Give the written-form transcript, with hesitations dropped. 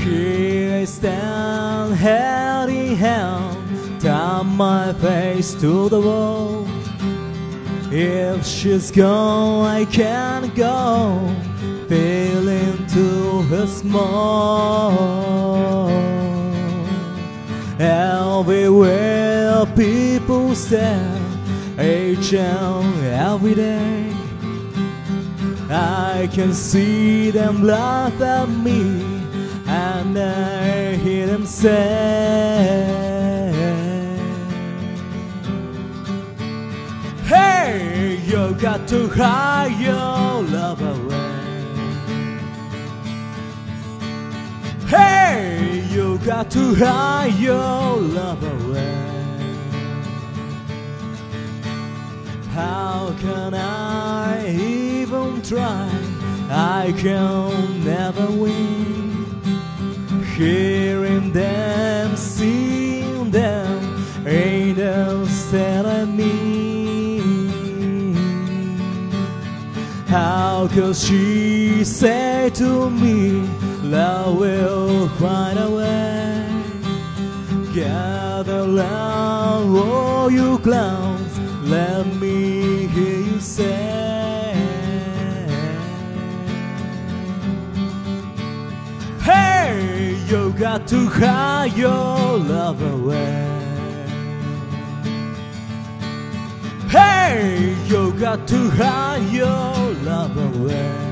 Here I stand, hand in hand, turn my face to the wall. If she's gone, I can't go, feeling too small. Everywhere people stand, each and every day, I can see them laugh at me, and I hear them say, hey, you got to hide your love away. Hey, you got to hide your love away. How can I even try? I can never win. Hearing them, seeing them, angels telling me, how could she say to me, love will find a way? Gather round, all you clowns, let me hear you say, hey, you got to hide your love away. Hey, you got to hide your love away.